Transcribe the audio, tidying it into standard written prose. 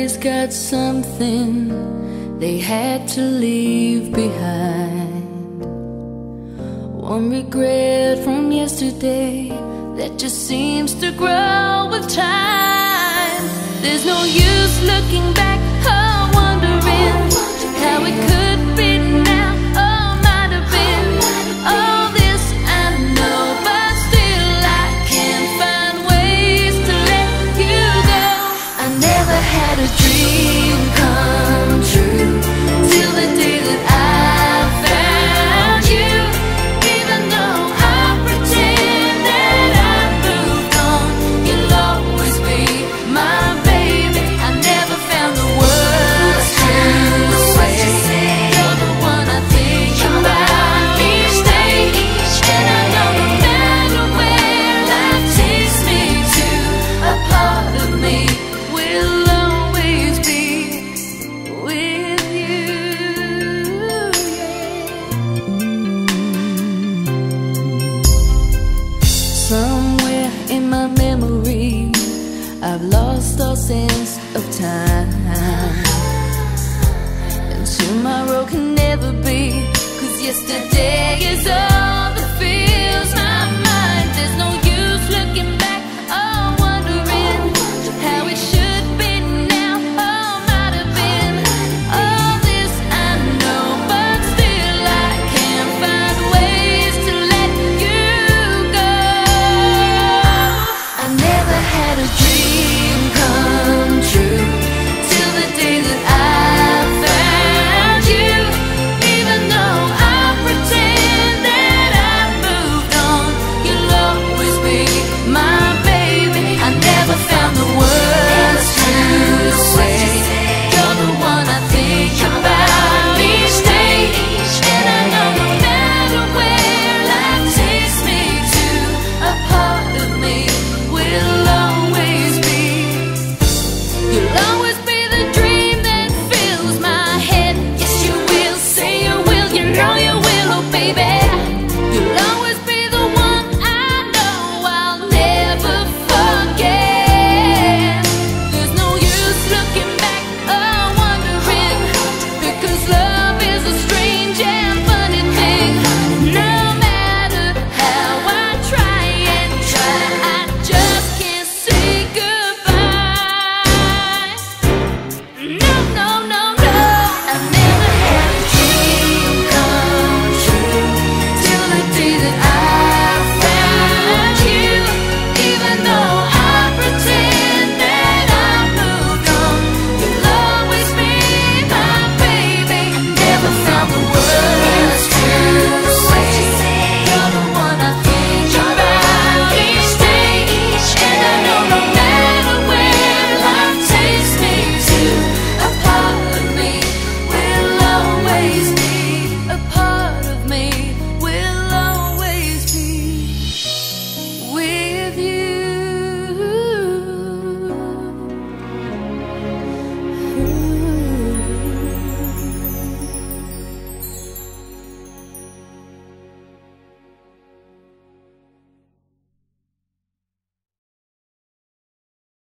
Everybody's got something they had to leave behind. One regret from yesterday that just seems to grow with time. There's no use looking back or wondering how it could be now or might have been. All this I know, but still I can't find ways to let you go. I never had a dream come true till the day that I found you. Even though I pretend that I moved on, you'll always be my baby. I never found the words to say. You're the one I think about each day, and I know no matter where life takes me to, a part of me will always be with you. Somewhere in my memory, I've lost all sense of time, and tomorrow can never be, 'cause yesterday is all